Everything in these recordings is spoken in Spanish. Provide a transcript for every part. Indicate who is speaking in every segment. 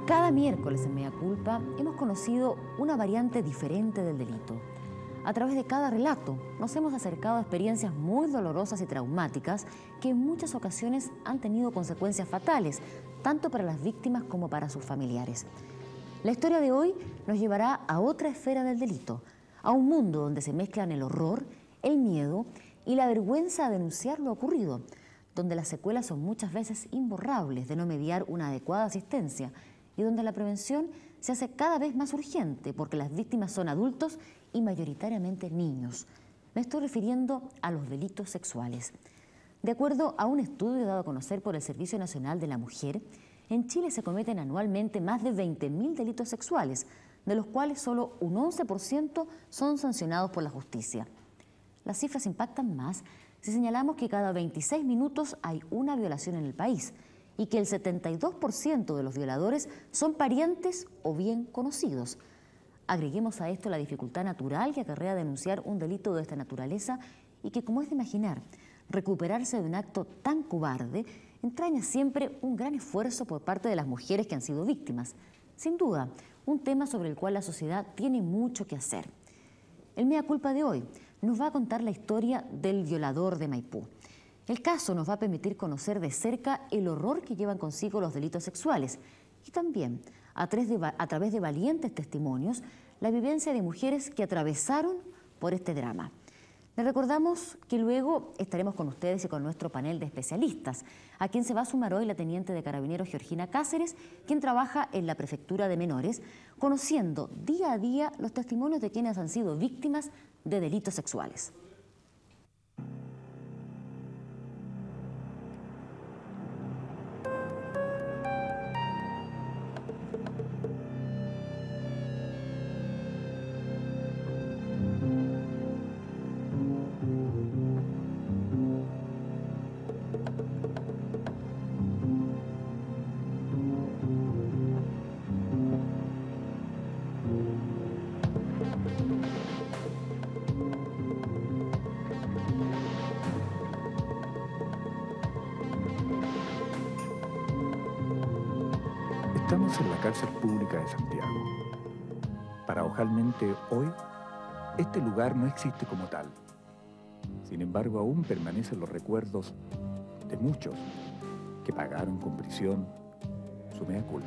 Speaker 1: Cada miércoles en Mea Culpa hemos conocido una variante diferente del delito. A través de cada relato nos hemos acercado a experiencias muy dolorosas y traumáticas que en muchas ocasiones han tenido consecuencias fatales, tanto para las víctimas como para sus familiares. La historia de hoy nos llevará a otra esfera del delito, a un mundo donde se mezclan el horror, el miedo y la vergüenza de denunciar lo ocurrido, donde las secuelas son muchas veces imborrables de no mediar una adecuada asistencia y donde la prevención se hace cada vez más urgente porque las víctimas son adultos y mayoritariamente niños. Me estoy refiriendo a los delitos sexuales. De acuerdo a un estudio dado a conocer por el Servicio Nacional de la Mujer, en Chile se cometen anualmente más de 20.000 delitos sexuales, de los cuales solo un 11% son sancionados por la justicia. Las cifras impactan más si señalamos que cada 26 minutos hay una violación en el país y que el 72% de los violadores son parientes o bien conocidos. Agreguemos a esto la dificultad natural que acarrea denunciar un delito de esta naturaleza y que, como es de imaginar, recuperarse de un acto tan cobarde entraña siempre un gran esfuerzo por parte de las mujeres que han sido víctimas. Sin duda, un tema sobre el cual la sociedad tiene mucho que hacer. El Mea Culpa de hoy nos va a contar la historia del violador de Maipú. El caso nos va a permitir conocer de cerca el horror que llevan consigo los delitos sexuales y también, a través de valientes testimonios, la vivencia de mujeres que atravesaron por este drama. Les recordamos que luego estaremos con ustedes y con nuestro panel de especialistas, a quien se va a sumar hoy la teniente de Carabineros Georgina Cáceres, quien trabaja en la Prefectura de Menores, conociendo día a día los testimonios de quienes han sido víctimas de delitos sexuales.
Speaker 2: Estamos en la cárcel pública de Santiago. Paradojalmente, hoy, este lugar no existe como tal. Sin embargo, aún permanecen los recuerdos de muchos que pagaron con prisión su mea culpa.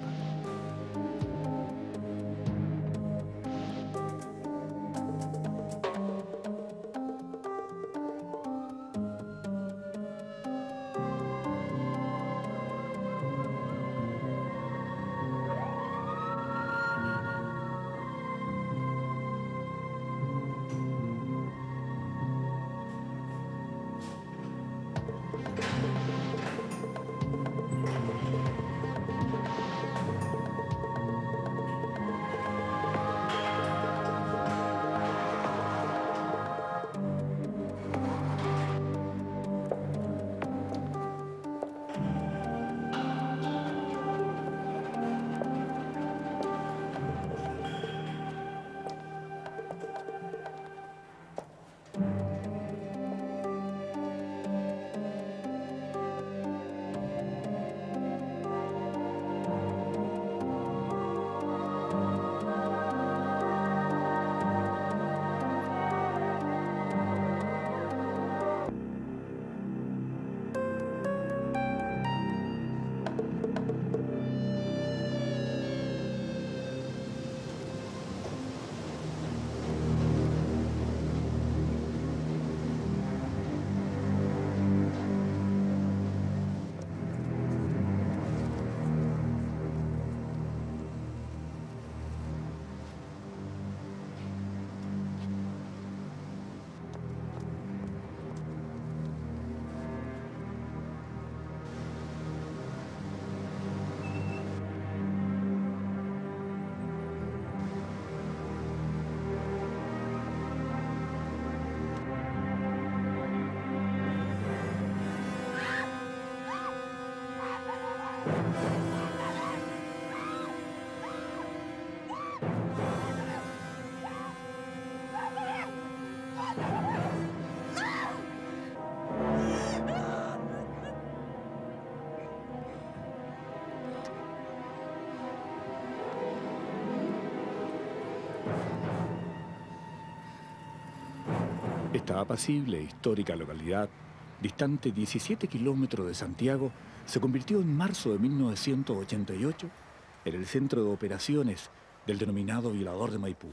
Speaker 2: Esta apacible e histórica localidad, distante 17 kilómetros de Santiago, se convirtió en marzo de 1988 en el centro de operaciones del denominado violador de Maipú.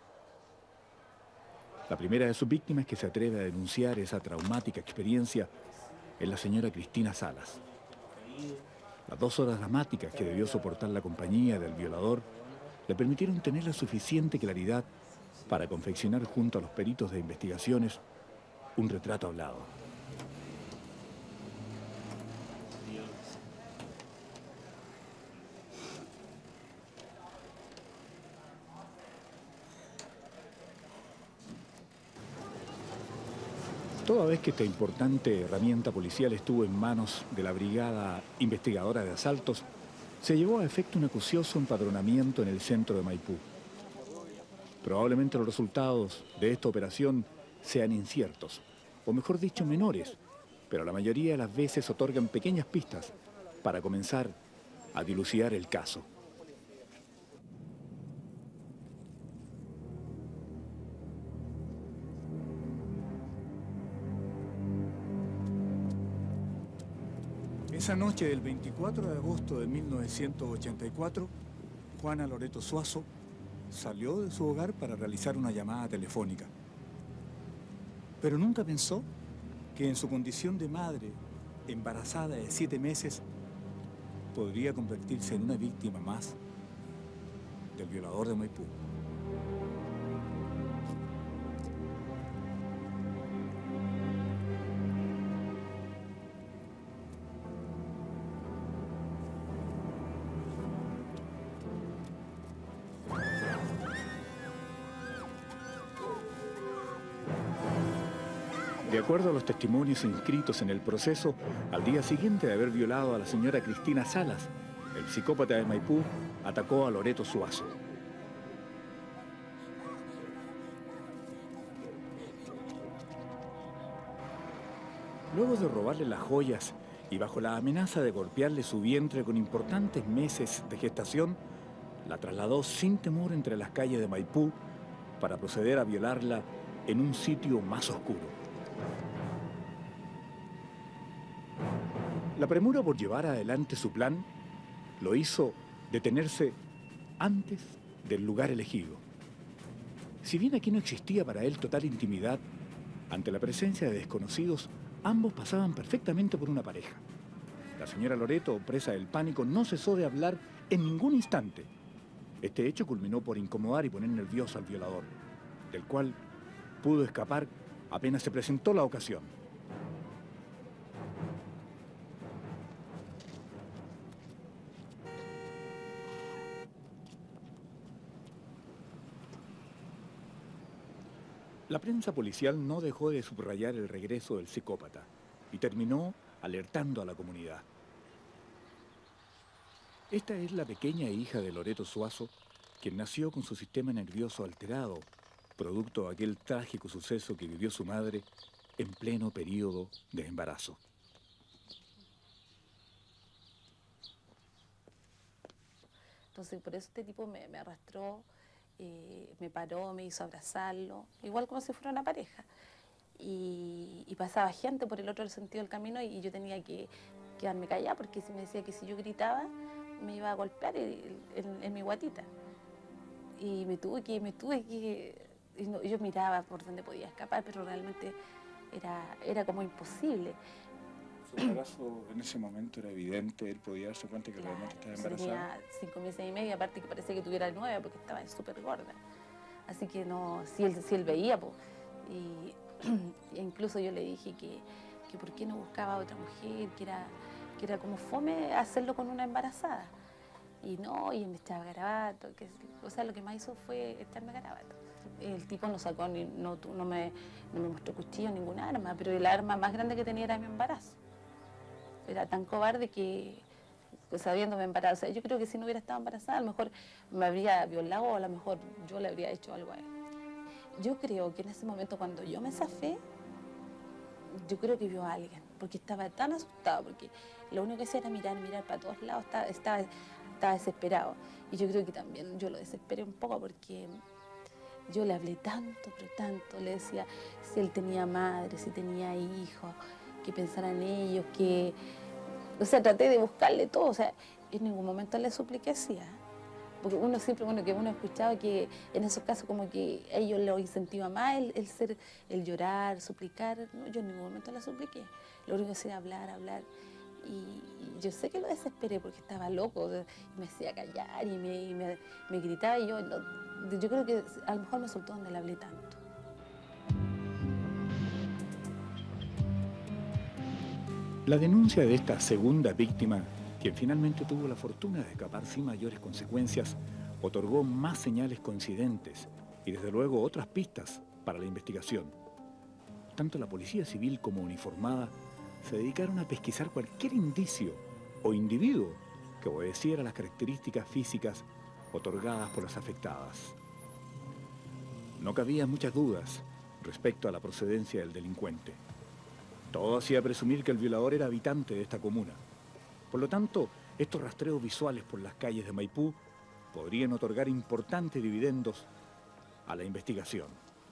Speaker 2: La primera de sus víctimas que se atreve a denunciar esa traumática experiencia es la señora Cristina Salas. Las 2 horas dramáticas que debió soportar la compañía del violador le permitieron tener la suficiente claridad para confeccionar junto a los peritos de investigaciones un retrato hablado. Toda vez que esta importante herramienta policial estuvo en manos de la Brigada Investigadora de Asaltos, se llevó a efecto un acucioso empadronamiento en el centro de Maipú. Probablemente los resultados de esta operación sean inciertos, o mejor dicho, menores, pero la mayoría de las veces otorgan pequeñas pistas para comenzar a dilucidar el caso. Esa noche del 24 de agosto de 1984, Juana Loreto Suazo salió de su hogar para realizar una llamada telefónica. Pero nunca pensó que en su condición de madre, embarazada de 7 meses, podría convertirse en una víctima más del violador de Maipú. De acuerdo a los testimonios inscritos en el proceso, al día siguiente de haber violado a la señora Cristina Salas, el psicópata de Maipú atacó a Loreto Suazo. Luego de robarle las joyas y bajo la amenaza de golpearle su vientre con importantes meses de gestación, la trasladó sin temor entre las calles de Maipú para proceder a violarla en un sitio más oscuro. La premura por llevar adelante su plan lo hizo detenerse antes del lugar elegido. Si bien aquí no existía para él total intimidad, ante la presencia de desconocidos, ambos pasaban perfectamente por una pareja. La señora Loreto, presa del pánico, no cesó de hablar en ningún instante. Este hecho culminó por incomodar y poner nervioso al violador, del cual pudo escapar apenas se presentó la ocasión. La prensa policial no dejó de subrayar el regreso del psicópata y terminó alertando a la comunidad. Esta es la pequeña hija de Loreto Suazo, quien nació con su sistema nervioso alterado, producto de aquel trágico suceso que vivió su madre en pleno periodo de embarazo.
Speaker 3: Entonces, por eso este tipo me arrastró, me paró, me hizo abrazarlo, igual como si fuera una pareja. Y pasaba gente por el otro sentido del camino y yo tenía que quedarme callada porque me decía que si yo gritaba me iba a golpear en mi guatita. Y yo miraba por dónde podía escapar, pero realmente era como imposible.
Speaker 2: Su embarazo en ese momento era evidente, él podía darse cuenta que realmente estaba embarazada.
Speaker 3: Tenía 5 meses y medio, aparte que parecía que tuviera 9 porque estaba súper gorda. Así que no, si él veía, pues. Y incluso yo le dije que por qué no buscaba a otra mujer, que era como fome hacerlo con una embarazada. Y no, y me echaba garabato, o sea, lo que más hizo fue echarme garabato. El tipo no sacó, no me mostró cuchillo, ningún arma, pero el arma más grande que tenía era mi embarazo. Era tan cobarde que, sabiéndome embarazada, o sea, yo creo que si no hubiera estado embarazada, a lo mejor me habría violado o a lo mejor yo le habría hecho algo a él. Yo creo que en ese momento cuando yo me zafé, yo creo que vio a alguien, porque estaba tan asustado, porque lo único que hacía era mirar para todos lados, estaba desesperado. Y yo creo que también yo lo desesperé un poco porque Yo le hablé tanto, pero tanto, le decía si él tenía madre, si tenía hijos, que pensara en ellos, que... O sea, traté de buscarle todo, o sea, en ningún momento le supliqué así, ¿eh? Porque uno siempre, bueno, que uno ha escuchado que en esos casos como que a ellos los incentiva más el llorar, suplicar. No, yo en ningún momento le supliqué. Lo único que hacía era hablar, hablar. Y yo sé que lo desesperé porque estaba loco, me hacía callar y me gritaba y yo creo que a lo mejor me soltó donde le hablé tanto.
Speaker 2: La denuncia de esta segunda víctima, quien finalmente tuvo la fortuna de escapar sin mayores consecuencias, otorgó más señales coincidentes y desde luego otras pistas para la investigación. Tanto la policía civil como uniformada se dedicaron a pesquisar cualquier indicio o individuo que obedeciera a las características físicas otorgadas por las afectadas. No cabía muchas dudas respecto a la procedencia del delincuente. Todo hacía presumir que el violador era habitante de esta comuna. Por lo tanto, estos rastreos visuales por las calles de Maipú podrían otorgar importantes dividendos a la investigación.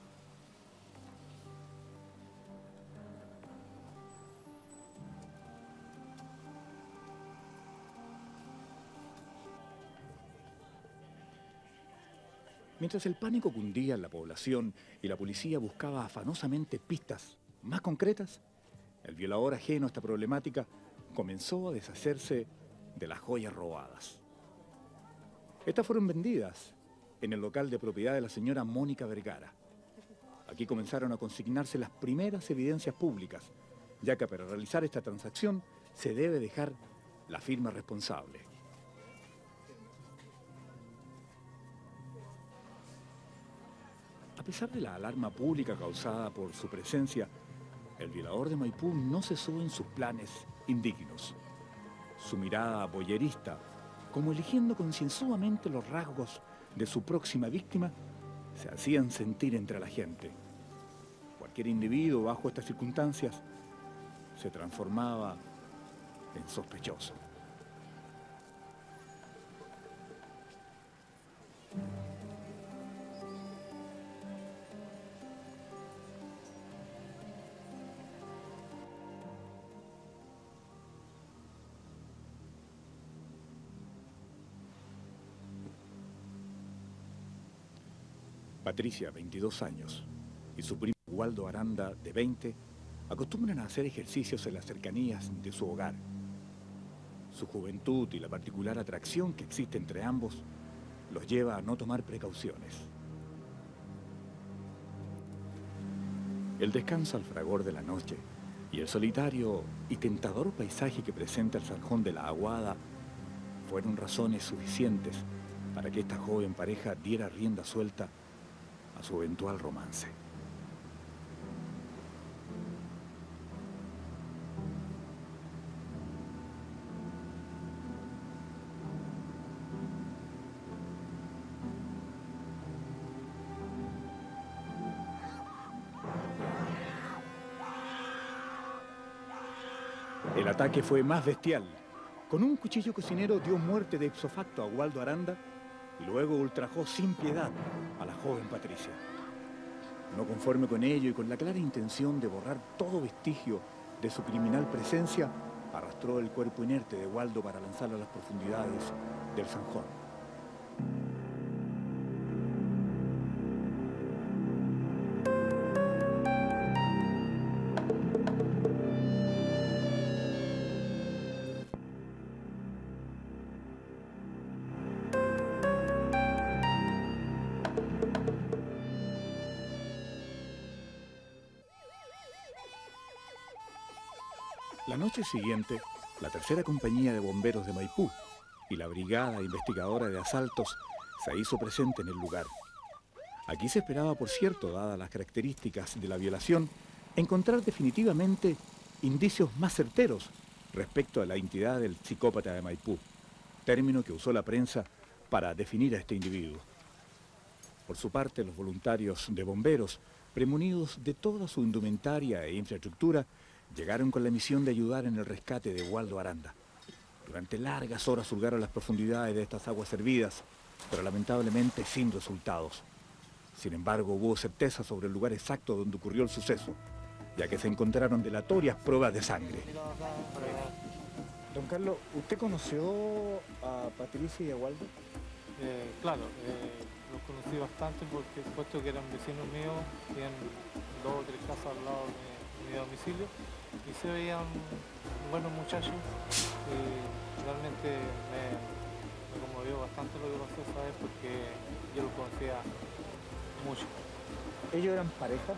Speaker 2: Mientras el pánico cundía en la población y la policía buscaba afanosamente pistas más concretas, el violador ajeno a esta problemática comenzó a deshacerse de las joyas robadas. Estas fueron vendidas en el local de propiedad de la señora Mónica Vergara. Aquí comenzaron a consignarse las primeras evidencias públicas, ya que para realizar esta transacción se debe dejar la firma responsable. A pesar de la alarma pública causada por su presencia, el violador de Maipú no cesó en sus planes indignos. Su mirada voyerista, como eligiendo concienzudamente los rasgos de su próxima víctima, se hacían sentir entre la gente. Cualquier individuo bajo estas circunstancias se transformaba en sospechoso. Patricia, 22 años, y su primo Waldo Aranda, de 20, acostumbran a hacer ejercicios en las cercanías de su hogar. Su juventud y la particular atracción que existe entre ambos los lleva a no tomar precauciones. El descanso al fragor de la noche y el solitario y tentador paisaje que presenta el Zanjón de la Aguada fueron razones suficientes para que esta joven pareja diera rienda suelta a su eventual romance. El ataque fue más bestial. Con un cuchillo cocinero dio muerte de ipso facto a Waldo Aranda y luego ultrajó sin piedad a la joven Patricia. No conforme con ello y con la clara intención de borrar todo vestigio de su criminal presencia, arrastró el cuerpo inerte de Waldo para lanzarlo a las profundidades del Zanjón. La noche siguiente, la tercera compañía de bomberos de Maipú y la brigada investigadora de asaltos se hizo presente en el lugar. Aquí se esperaba, por cierto, dadas las características de la violación, encontrar definitivamente indicios más certeros respecto a la identidad del psicópata de Maipú, término que usó la prensa para definir a este individuo. Por su parte, los voluntarios de bomberos, premunidos de toda su indumentaria e infraestructura, llegaron con la misión de ayudar en el rescate de Waldo Aranda. Durante largas horas hurgaron las profundidades de estas aguas hervidas, pero lamentablemente sin resultados. Sin embargo, hubo certeza sobre el lugar exacto donde ocurrió el suceso, ya que se encontraron delatorias pruebas de sangre.
Speaker 4: Don Carlos, ¿usted conoció a Patricia y a Waldo?
Speaker 5: Claro, los conocí bastante porque puesto que eran vecinos míos, tenían 2 o 3 casas al lado de mi domicilio y se veían buenos muchachos y realmente me conmovió bastante lo que pasó esa vez porque yo los conocía mucho.
Speaker 4: ¿Ellos eran pareja?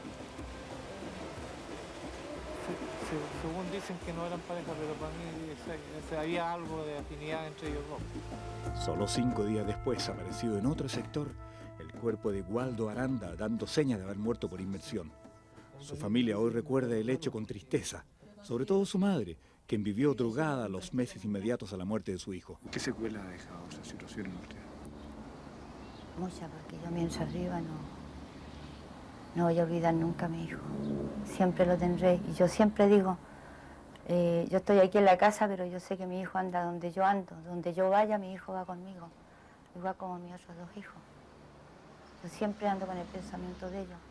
Speaker 5: Según dicen que no eran pareja, pero para mí había algo de afinidad entre ellos dos.
Speaker 2: Solo 5 días después apareció en otro sector el cuerpo de Waldo Aranda, dando señas de haber muerto por inmersión. Su familia hoy recuerda el hecho con tristeza, sobre todo su madre, quien vivió drogada los meses inmediatos a la muerte de su hijo.
Speaker 4: ¿Qué secuela ha dejado esa situación en usted?
Speaker 6: Mucha, porque yo mientras arriba no voy a olvidar nunca a mi hijo. Siempre lo tendré. Y yo siempre digo, yo estoy aquí en la casa, pero yo sé que mi hijo anda donde yo ando. Donde yo vaya, mi hijo va conmigo. Igual como mis otros 2 hijos. Yo siempre ando con el pensamiento de ellos.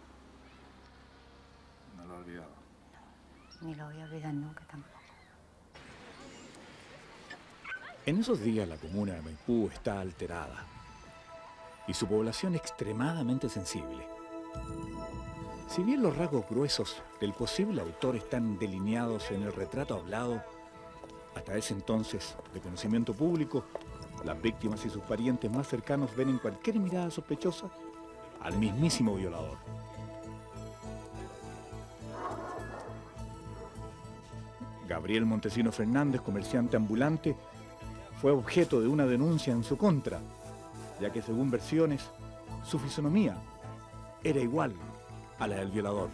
Speaker 4: No lo he olvidado.
Speaker 6: No, ni lo voy a olvidar nunca tampoco.
Speaker 2: En esos días la comuna de Maipú está alterada y su población extremadamente sensible. Si bien los rasgos gruesos del posible autor están delineados en el retrato hablado, hasta ese entonces de conocimiento público, las víctimas y sus parientes más cercanos ven en cualquier mirada sospechosa al mismísimo violador. Gabriel Montesino Fernández, comerciante ambulante, fue objeto de una denuncia en su contra, ya que según versiones, su fisonomía era igual a la del violador.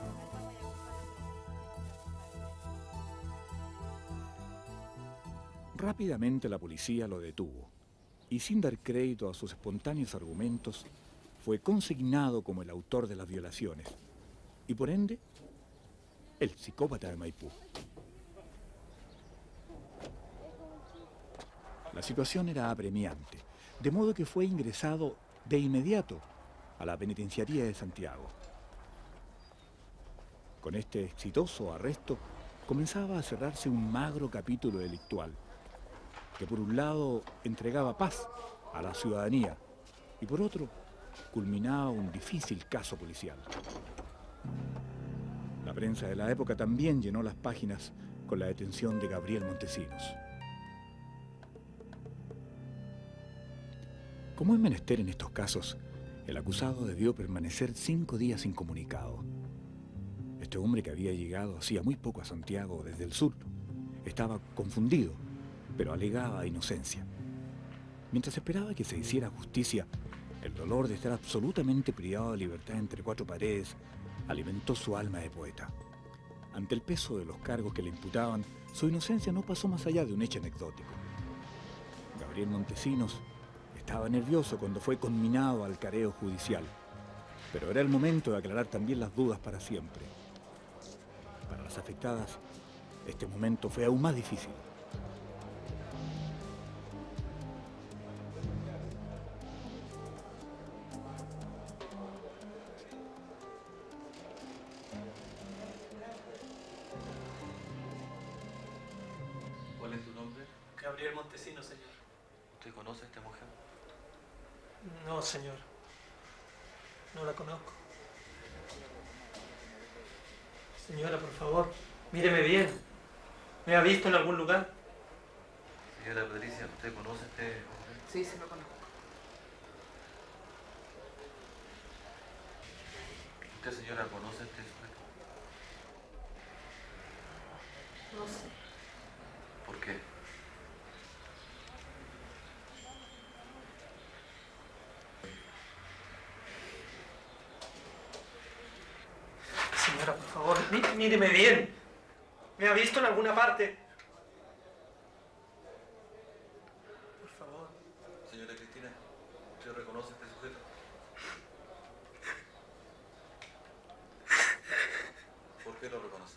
Speaker 2: Rápidamente la policía lo detuvo y sin dar crédito a sus espontáneos argumentos, fue consignado como el autor de las violaciones y por ende, el psicópata de Maipú. La situación era apremiante, de modo que fue ingresado de inmediato a la penitenciaría de Santiago. Con este exitoso arresto comenzaba a cerrarse un magro capítulo delictual, que por un lado entregaba paz a la ciudadanía y por otro culminaba un difícil caso policial. La prensa de la época también llenó las páginas con la detención de Gabriel Montesinos. Como es menester en estos casos, el acusado debió permanecer 5 días incomunicado. Este hombre, que había llegado hacía muy poco a Santiago desde el sur, estaba confundido, pero alegaba inocencia. Mientras esperaba que se hiciera justicia, el dolor de estar absolutamente privado de libertad entre 4 paredes alimentó su alma de poeta. Ante el peso de los cargos que le imputaban, su inocencia no pasó más allá de un hecho anecdótico. Gabriel Montesinos estaba nervioso cuando fue conminado al careo judicial, pero era el momento de aclarar también las dudas para siempre. Para las afectadas, este momento fue aún más difícil.
Speaker 7: ¿Cuál es tu nombre?
Speaker 8: Gabriel Montesinos, señor.
Speaker 7: ¿Usted conoce a esta mujer?
Speaker 8: No, señor. No la conozco. Señora, por favor, míreme bien. ¿Me ha visto en algún lugar?
Speaker 7: Señora Patricia, ¿usted conoce a este hombre?
Speaker 3: Sí, sí lo conozco.
Speaker 7: ¿Usted, señora, conoce a este sujeto?
Speaker 3: No sé.
Speaker 7: ¿Por qué?
Speaker 8: Señora, por favor, míreme bien. ¿Me ha visto en alguna parte? Por favor.
Speaker 7: Señora Cristina, ¿usted reconoce a este sujeto? ¿Por qué lo reconoce?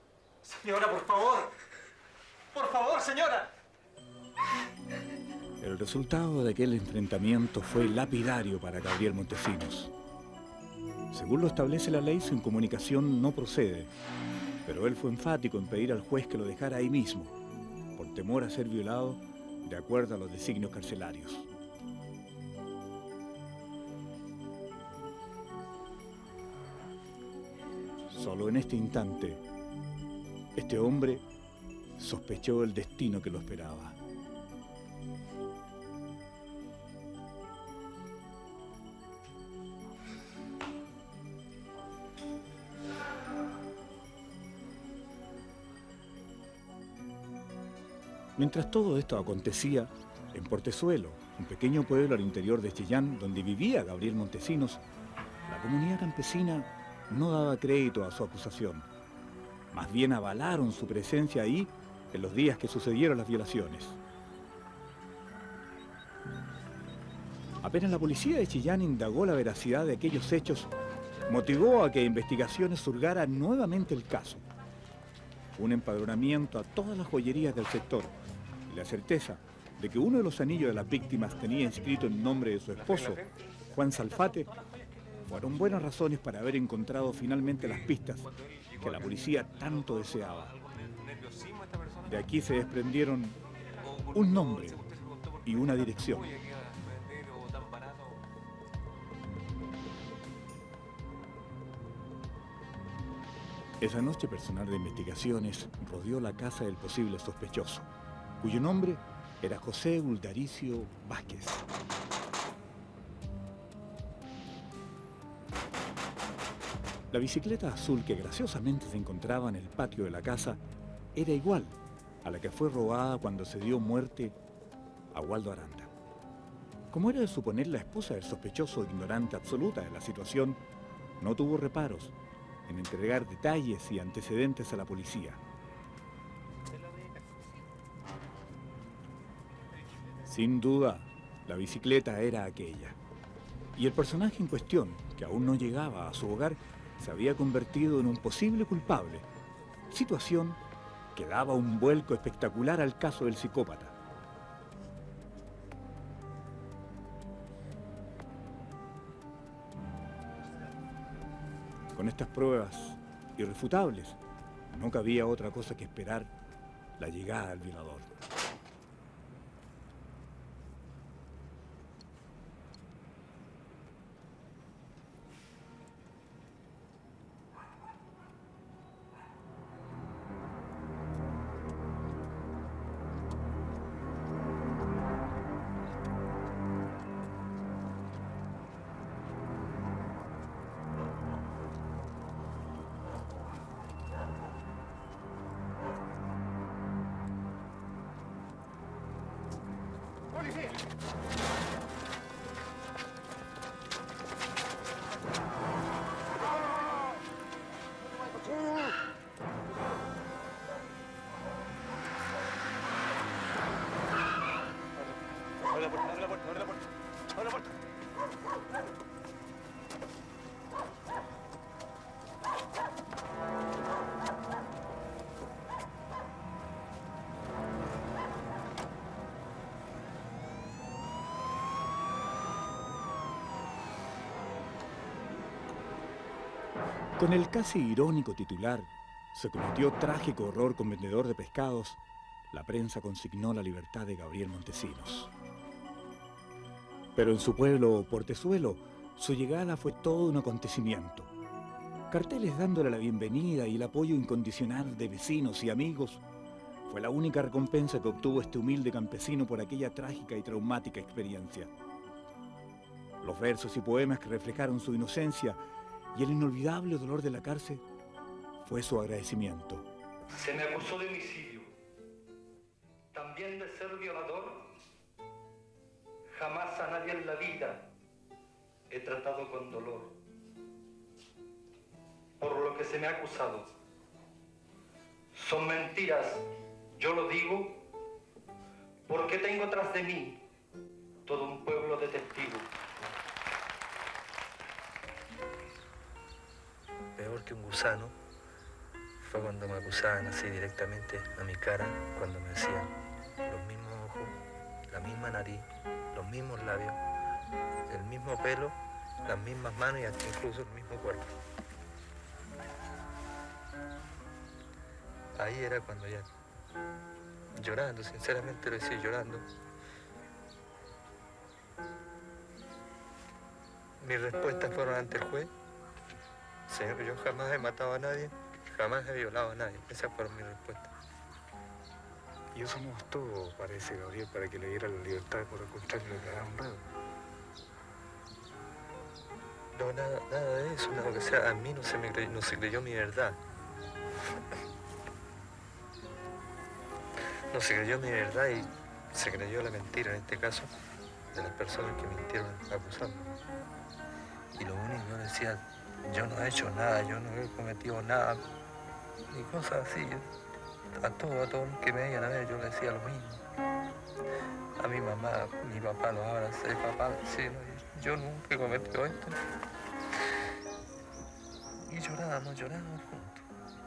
Speaker 8: Señora, por favor. Por favor, señora.
Speaker 2: El el resultado de aquel enfrentamiento fue lapidario para Gabriel Montesinos. Según lo establece la ley, su incomunicación no procede, pero él fue enfático en pedir al juez que lo dejara ahí mismo, por temor a ser violado de acuerdo a los designios carcelarios. Solo en este instante, este hombre sospechó el destino que lo esperaba. Mientras todo esto acontecía, en Portezuelo, un pequeño pueblo al interior de Chillán, donde vivía Gabriel Montesinos, la comunidad campesina no daba crédito a su acusación. Más bien avalaron su presencia ahí en los días que sucedieron las violaciones. Apenas la policía de Chillán indagó la veracidad de aquellos hechos, motivó a que investigaciones surgara nuevamente el caso. Un empadronamiento a todas las joyerías del sector y la certeza de que uno de los anillos de las víctimas tenía inscrito el nombre de su esposo, Juan Salfate, fueron buenas razones para haber encontrado finalmente las pistas que la policía tanto deseaba. De aquí se desprendieron un nombre y una dirección. Esa noche, personal de investigaciones rodeó la casa del posible sospechoso, cuyo nombre era José Uldaricio Vázquez. La bicicleta azul que graciosamente se encontraba en el patio de la casa era igual a la que fue robada cuando se dio muerte a Waldo Aranda. Como era de suponer, la esposa del sospechoso, ignorante absoluta de la situación, no tuvo reparos en entregar detalles y antecedentes a la policía. Sin duda, la bicicleta era aquella. Y el personaje en cuestión, que aún no llegaba a su hogar, se había convertido en un posible culpable, situación que daba un vuelco espectacular al caso del psicópata. Con estas pruebas irrefutables, no cabía otra cosa que esperar la llegada del violador. Con el casi irónico titular, se cometió trágico horror con vendedor de pescados, la prensa consignó la libertad de Gabriel Montesinos. Pero en su pueblo, Portezuelo, su llegada fue todo un acontecimiento. Carteles dándole la bienvenida y el apoyo incondicional de vecinos y amigos fue la única recompensa que obtuvo este humilde campesino por aquella trágica y traumática experiencia. Los versos y poemas que reflejaron su inocencia y el inolvidable dolor de la cárcel fue su agradecimiento.
Speaker 9: Se me acusó de homicidio, también de ser violador. Jamás a nadie en la vida he tratado con dolor. Por lo que se me ha acusado, son mentiras, yo lo digo, porque tengo tras de mí todo un pueblo de testigos.
Speaker 7: Peor que un gusano fue cuando me acusaban así directamente a mi cara, cuando me decían los mismos ojos, la misma
Speaker 10: nariz, los mismos labios, el mismo pelo, las mismas manos y hasta incluso el mismo cuerpo. Ahí era cuando ya, llorando, sinceramente lo decía, llorando, mis respuestas fueron ante el juez: señor, yo jamás he matado a nadie, jamás he violado a nadie. Esas fueron mis respuestas.
Speaker 2: Y eso no bastó, parece, Gabriel, para que le diera la libertad, por el contrario, le quedara honrado.
Speaker 10: No, nada de eso, nada, o sea, a mí no se creyó mi verdad. No se creyó mi verdad y se creyó la mentira, en este caso, de las personas que mintieron acusando. Y lo único que yo decía: yo no he hecho nada, yo no he cometido nada, ni cosas así. A todos los que me veían a ver, yo le decía lo mismo. A mi mamá, mi papá los abracé: papá, sí, no, yo nunca he cometido esto. Y llorábamos juntos.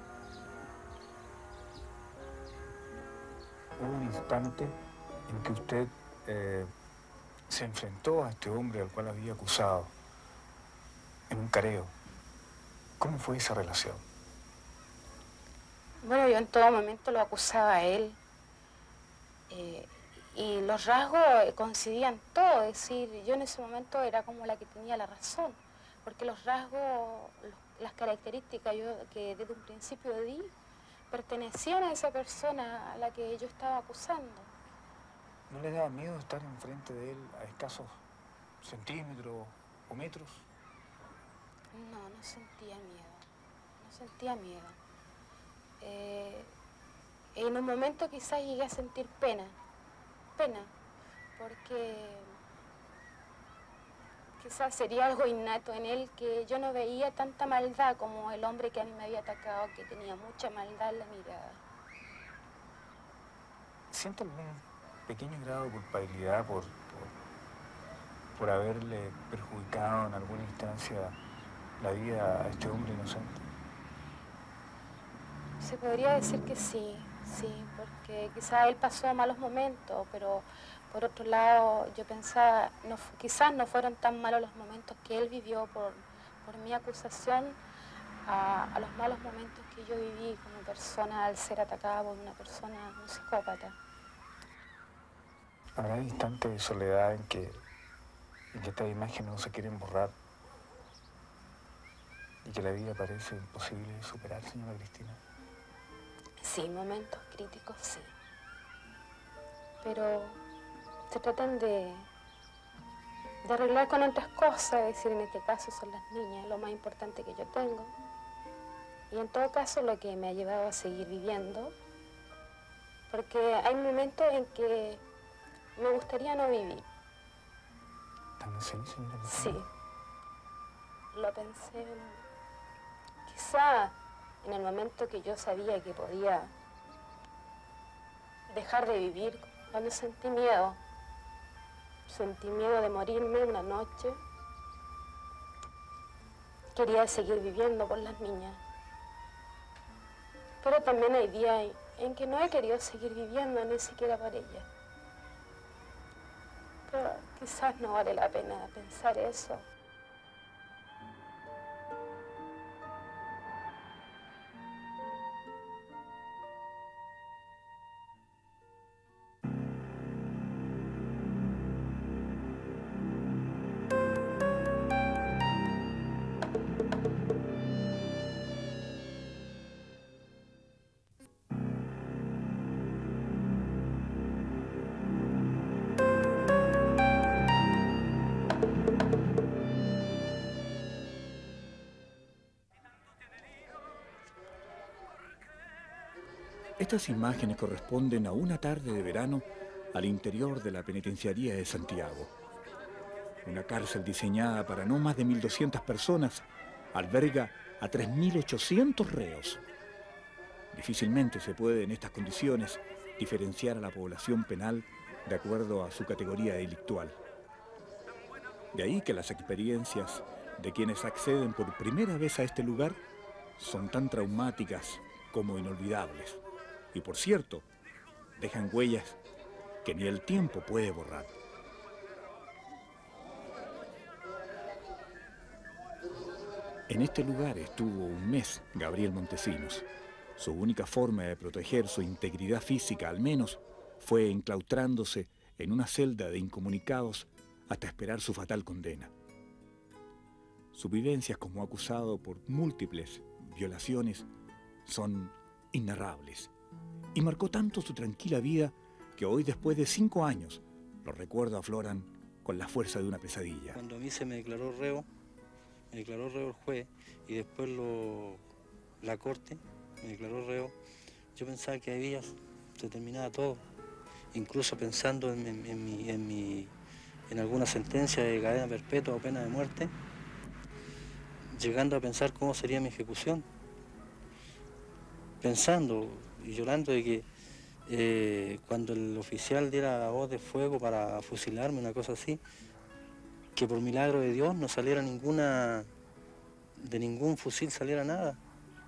Speaker 2: Hubo un instante en que usted se enfrentó a este hombre al cual había acusado en un careo. ¿Cómo fue esa relación?
Speaker 11: Bueno, yo en todo momento lo acusaba a él. Y los rasgos coincidían todo. Es decir, yo en ese momento era como la que tenía la razón. Porque los rasgos, las características que desde un principio di, pertenecían a esa persona a la que yo estaba acusando.
Speaker 2: ¿No le daba miedo estar enfrente de él a escasos centímetros o metros?
Speaker 11: No, no sentía miedo. No sentía miedo. En un momento quizás llegué a sentir pena, porque quizás sería algo innato en él, que yo no veía tanta maldad como el hombre que a mí me había atacado, que tenía mucha maldad en la mirada.
Speaker 2: ¿Siente algún pequeño grado de culpabilidad por haberle perjudicado en alguna instancia la vida a este hombre inocente?
Speaker 11: Se podría decir que sí, porque quizás él pasó malos momentos, pero por otro lado yo pensaba, quizás no fueron tan malos los momentos que él vivió por mi acusación a los malos momentos que yo viví como persona al ser atacada por una persona, un psicópata.
Speaker 2: ¿Habrá instantes de soledad en que estas imágenes no se quieren borrar y que la vida parece imposible de superar, señora Cristina?
Speaker 11: Sí, momentos críticos, sí. Pero se tratan de arreglar con otras cosas, es decir, en este caso son las niñas, lo más importante que yo tengo. Y en todo caso lo que me ha llevado a seguir viviendo, porque hay momentos en que me gustaría no vivir.
Speaker 2: ¿Tan así, señora Cristina?
Speaker 11: Sí. Lo pensé quizá en el momento que yo sabía que podía dejar de vivir, cuando sentí miedo de morirme una noche. Quería seguir viviendo por las niñas. Pero también hay días en que no he querido seguir viviendo, ni siquiera por ellas. Pero quizás no vale la pena pensar eso.
Speaker 2: Estas imágenes corresponden a una tarde de verano al interior de la penitenciaría de Santiago. Una cárcel diseñada para no más de 1.200 personas alberga a 3.800 reos. Difícilmente se puede en estas condiciones diferenciar a la población penal de acuerdo a su categoría delictual. De ahí que las experiencias de quienes acceden por primera vez a este lugar son tan traumáticas como inolvidables. Y por cierto, dejan huellas que ni el tiempo puede borrar. En este lugar estuvo un mes Gabriel Montesinos. Su única forma de proteger su integridad física, al menos, fue enclaustrándose en una celda de incomunicados hasta esperar su fatal condena. Sus vivencias como acusado por múltiples violaciones son innarrables y marcó tanto su tranquila vida que hoy, después de 5 años, los recuerdos afloran con la fuerza de una pesadilla.
Speaker 10: Cuando a mí se me declaró reo el juez y después la corte me declaró reo, yo pensaba que ahí se terminaba todo, incluso pensando en alguna sentencia de cadena perpetua o pena de muerte, llegando a pensar cómo sería mi ejecución, pensando y llorando de que cuando el oficial diera la voz de fuego para fusilarme, una cosa así, que por milagro de Dios no saliera de ningún fusil saliera nada.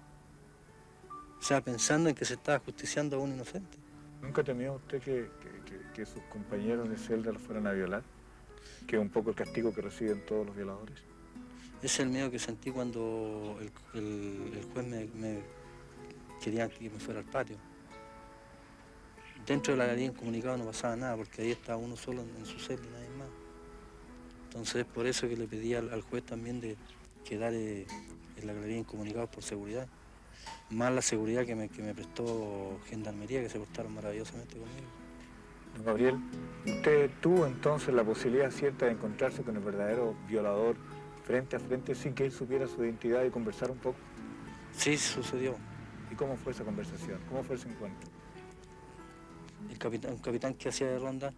Speaker 10: O sea, pensando en que se estaba justiciando a un inocente.
Speaker 2: ¿Nunca temió usted que sus compañeros de celda lo fueran a violar? Que es un poco el castigo que reciben todos los violadores.
Speaker 10: Ese es el miedo que sentí cuando el juez me quería que me fuera al patio. Dentro de la galería incomunicado no pasaba nada, porque ahí estaba uno solo en su celda y nadie más. Entonces es por eso que le pedí al juez también de quedar en la galería incomunicados por seguridad. Más la seguridad que me prestó Gendarmería, que se portaron maravillosamente conmigo.
Speaker 2: Don Gabriel, ¿usted tuvo entonces la posibilidad cierta de encontrarse con el verdadero violador frente a frente sin que él supiera su identidad y conversar un poco?
Speaker 10: Sí, sucedió.
Speaker 2: ¿Y cómo fue esa conversación? ¿Cómo fue ese encuentro?
Speaker 10: Un capitán que hacía de ronda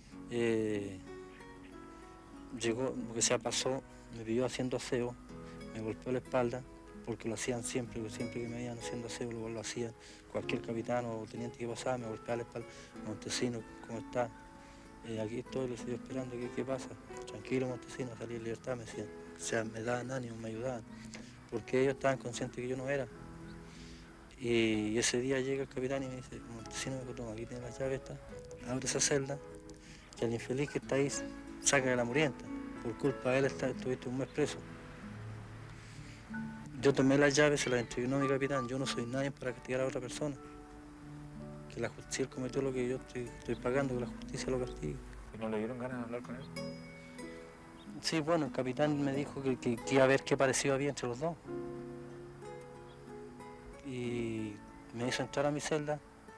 Speaker 10: llegó, lo que sea, pasó, me pidió haciendo aseo, me golpeó la espalda, porque lo hacían siempre que me veían haciendo aseo, lo hacían. Cualquier capitán o teniente que pasaba me golpeaba la espalda. Montesinos, ¿cómo está? Aquí estoy, le estoy esperando, ¿qué pasa? Tranquilo, Montesinos, salí en libertad, me decían. O sea, me daban ánimo, me ayudaban, porque ellos estaban conscientes que yo no era. Y ese día llega el capitán y me dice, Montesinos, toma, aquí tiene la llave esta, abre esa celda, que al infeliz que está ahí, saca de la murienta. Por culpa de él estuviste un mes preso. Yo tomé las llaves, se las entregué a mi capitán. Yo no soy nadie para castigar a otra persona. Que si él cometió lo que yo estoy pagando, que la justicia lo castigue.
Speaker 2: ¿Y no le dieron ganas de hablar con él?
Speaker 10: Sí, bueno, el capitán me dijo que iba a ver qué parecido había entre los dos. Y me hizo entrar a mi celda,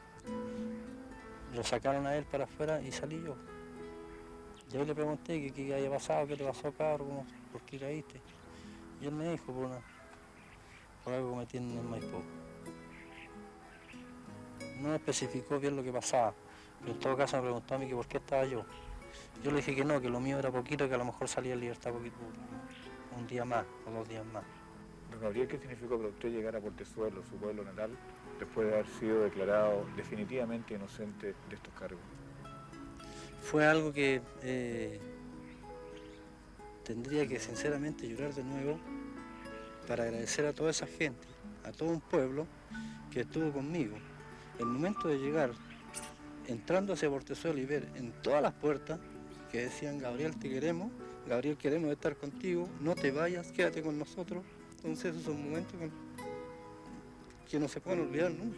Speaker 10: lo sacaron a él para afuera y salí yo. Yo le pregunté qué había pasado, qué te pasó, cabrón, por qué caíste. Y él me dijo, por algo que cometí en el Maipú. No me especificó bien lo que pasaba, pero en todo caso me preguntó a mí que por qué estaba yo. Yo le dije que no, que lo mío era poquito, que a lo mejor salía en libertad poquito, un día más o 2 días más.
Speaker 2: Don Gabriel, ¿qué significó para usted llegar a Portezuelo, su pueblo natal, después de haber sido declarado definitivamente inocente de estos cargos?
Speaker 10: Fue algo que tendría que sinceramente llorar de nuevo para agradecer a toda esa gente, a todo un pueblo que estuvo conmigo. El momento de llegar, entrando hacia Portezuelo y ver en todas las puertas que decían, Gabriel, te queremos, Gabriel, queremos estar contigo, no te vayas, quédate con nosotros. Entonces esos son momentos que no se pueden olvidar nunca.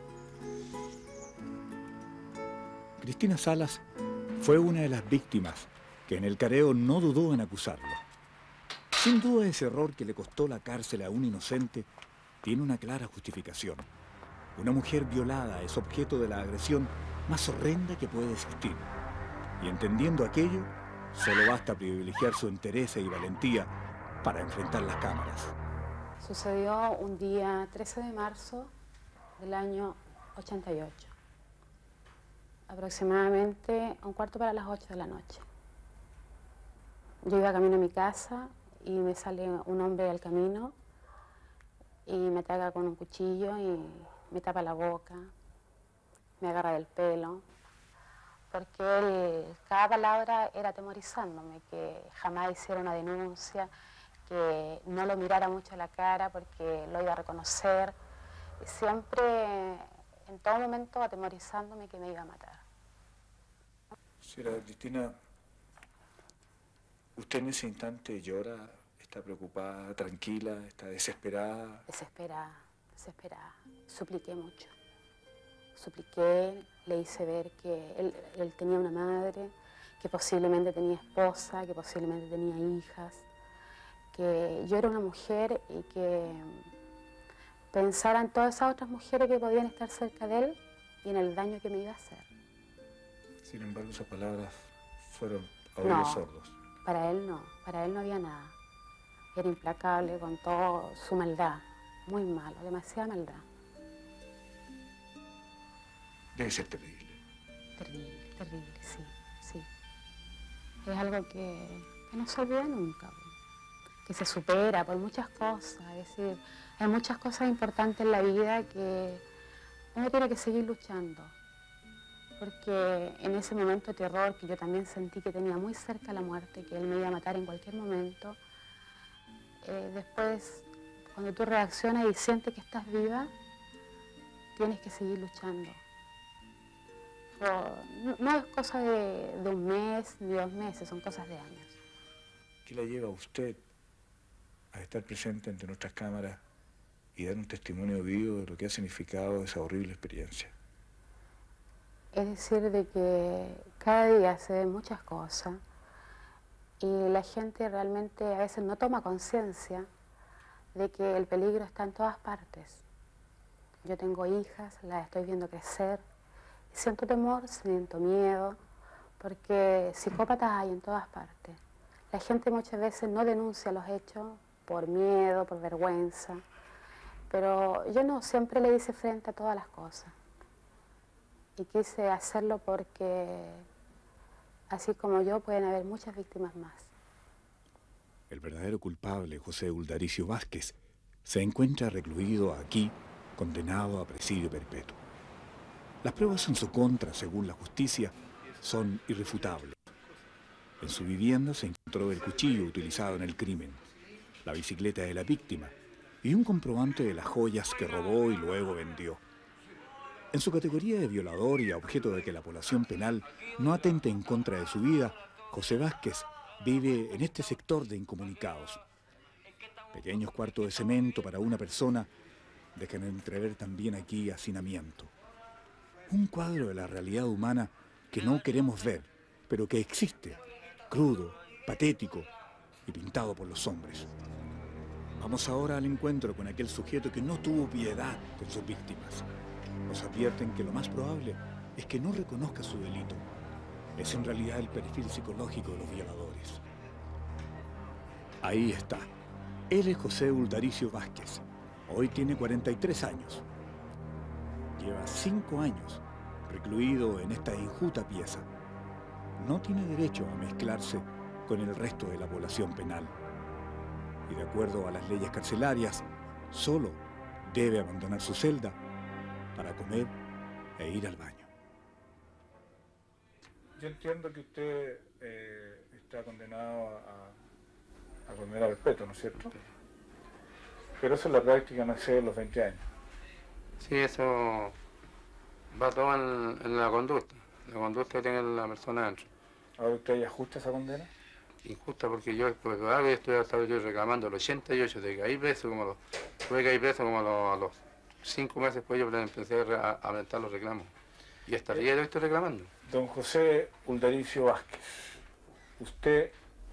Speaker 2: Cristina Salas fue una de las víctimas que en el careo no dudó en acusarlo. Sin duda ese error que le costó la cárcel a un inocente tiene una clara justificación. Una mujer violada es objeto de la agresión más horrenda que puede existir. Y entendiendo aquello, solo basta privilegiar su entereza y valentía para enfrentar las cámaras.
Speaker 11: Sucedió un día 13 de marzo del año 88, aproximadamente un cuarto para las 8 de la noche. Yo iba camino a mi casa y me sale un hombre al camino y me ataca con un cuchillo y me tapa la boca, me agarra del pelo, porque cada palabra era atemorizándome, que jamás hiciera una denuncia, que no lo mirara mucho a la cara porque lo iba a reconocer, y siempre, en todo momento, atemorizándome que me iba a matar.
Speaker 2: Señora Cristina, ¿usted en ese instante llora, está preocupada, tranquila, está desesperada?
Speaker 11: Desesperada, desesperada. Supliqué mucho. Supliqué, le hice ver que él tenía una madre, que posiblemente tenía esposa, que posiblemente tenía hijas, que yo era una mujer y que pensara en todas esas otras mujeres que podían estar cerca de él y en el daño que me iba a hacer.
Speaker 2: Sin embargo, esas palabras fueron a oídos sordos.
Speaker 11: Para él no había nada. Era implacable con toda su maldad, muy malo, demasiada maldad.
Speaker 2: Debe ser terrible.
Speaker 11: Terrible, terrible, sí, sí. Es algo que no se olvida nunca, que se supera por muchas cosas. Es decir, hay muchas cosas importantes en la vida que uno tiene que seguir luchando. Porque en ese momento de terror, que yo también sentí que tenía muy cerca la muerte, que él me iba a matar en cualquier momento, después, cuando tú reaccionas y sientes que estás viva, tienes que seguir luchando. No es cosa de un mes ni 2 meses, son cosas de años.
Speaker 2: ¿Qué la lleva a usted a estar presente ante nuestras cámaras y dar un testimonio vivo de lo que ha significado esa horrible experiencia?
Speaker 11: Es decir, de que cada día se ven muchas cosas y la gente realmente a veces no toma conciencia de que el peligro está en todas partes. Yo tengo hijas, las estoy viendo crecer, y siento temor, siento miedo, porque psicópatas hay en todas partes. La gente muchas veces no denuncia los hechos por miedo, por vergüenza, pero yo no siempre le hice frente a todas las cosas. Y quise hacerlo porque, así como yo, pueden haber muchas víctimas más.
Speaker 2: El verdadero culpable, José Uldaricio Vázquez, se encuentra recluido aquí, condenado a presidio perpetuo. Las pruebas en su contra, según la justicia, son irrefutables. En su vivienda se encontró el cuchillo utilizado en el crimen, la bicicleta de la víctima y un comprobante de las joyas que robó y luego vendió. En su categoría de violador y a objeto de que la población penal no atente en contra de su vida, José Vázquez vive en este sector de incomunicados. Pequeños cuartos de cemento para una persona dejan entrever también aquí hacinamiento. Un cuadro de la realidad humana que no queremos ver, pero que existe, crudo, patético y pintado por los hombres. Vamos ahora al encuentro con aquel sujeto que no tuvo piedad con sus víctimas. Nos advierten que lo más probable es que no reconozca su delito. Es en realidad el perfil psicológico de los violadores. Ahí está. Él es José Uldaricio Vázquez. Hoy tiene 43 años. Lleva 5 años recluido en esta enjuta pieza. No tiene derecho a mezclarse con el resto de la población penal. Y de acuerdo a las leyes carcelarias, solo debe abandonar su celda para comer e ir al baño. Yo entiendo que usted está condenado a condena perpetua, ¿no es cierto? Pero eso en la práctica no excede los 20 años.
Speaker 10: Sí, eso va todo en la conducta que tiene la persona dentro.
Speaker 2: ¿Ahora usted ajusta esa condena?
Speaker 10: Injusta porque yo después de algo estoy reclamando el 88 de caer preso, tuve que caer preso como a los 5 meses después yo empecé a aventar los reclamos. Y hasta el día de hoy estoy reclamando.
Speaker 2: Don José Uldaricio Vázquez, usted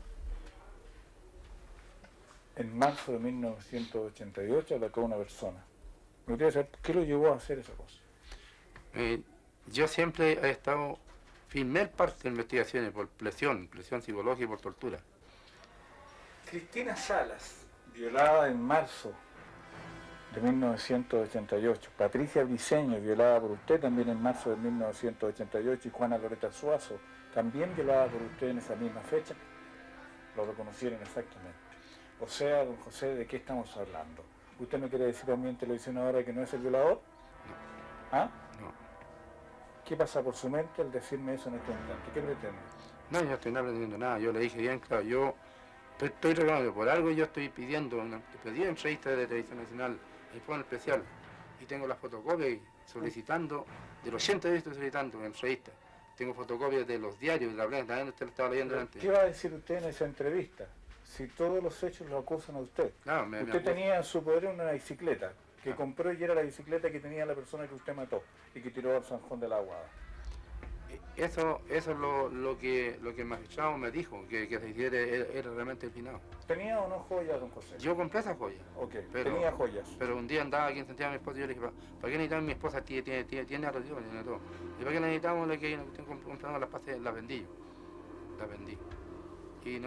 Speaker 2: en marzo de 1988 atacó a una persona. Me gustaría saber qué lo llevó a hacer esa cosa.
Speaker 10: Yo siempre he estado, primer parte de investigaciones por presión psicológica y por tortura.
Speaker 2: Cristina Salas, violada en marzo de 1988. Patricia Briceño, violada por usted también en marzo de 1988. Y Juana Loreta Suazo, también violada por usted en esa misma fecha. Lo reconocieron exactamente. O sea, don José, ¿de qué estamos hablando? ¿Usted no quiere decir también en televisión ahora que no es el violador?
Speaker 10: No.
Speaker 2: ¿Ah?
Speaker 10: No.
Speaker 2: ¿Qué pasa por su mente al decirme eso en este instante? ¿Qué pretende?
Speaker 10: No, yo no estoy aprendiendo nada. Yo le dije bien claro, yo estoy reclamando por algo, yo estoy pidiendo pedí una entrevista de Televisión Nacional, informe especial, y tengo las fotocopias solicitando, del 80 estoy solicitando una entrevista. tengo fotocopias de los diarios, de la prensa, usted lo estaba leyendo antes.
Speaker 2: ¿Qué va a decir usted en esa entrevista? Si todos los hechos lo acusan a usted.
Speaker 10: No,
Speaker 2: usted tenía en su poder una bicicleta que compró y era la bicicleta que tenía la persona que usted mató y que tiró al Zanjón de la Aguada.
Speaker 10: Eso es lo que el magistrado me dijo, que se hiciera era realmente el finado.
Speaker 2: ¿Tenía o no joyas, don José?
Speaker 10: Yo compré esas joyas.
Speaker 2: Ok, tenía joyas.
Speaker 10: Pero un día andaba aquí en Santiago mi esposa y yo le dije, ¿para qué necesitamos? Mi esposa tiene arrecibo, tiene todo. ¿Y para qué necesitamos? Le que comprando las pasas, las vendí yo. Las vendí. Y